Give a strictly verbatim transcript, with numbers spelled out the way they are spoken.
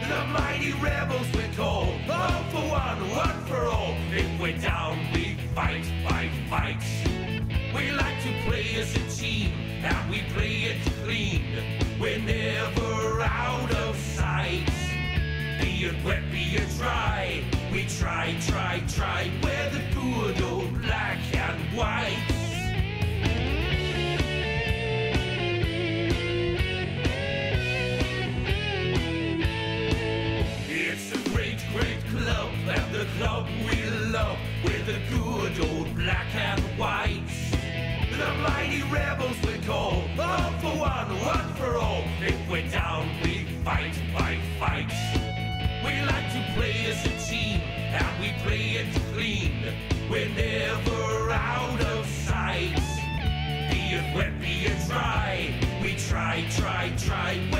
The mighty rebels we call, all for one, one for all. If we're down, we fight, fight, fight. We like to play as a team, and we play it clean. We're never out of sight. Be it wet, be it dry, we try, try, try. We're the good old black and white. It's a great, great club, and the club we love. We're the good old black and white. The mighty rebels we call, all for one, one for all. If we're down, we fight, fight, fight. We like to play as a team, and we play it clean. We're never out of sight. Be it wet, be it dry, we try, try, try.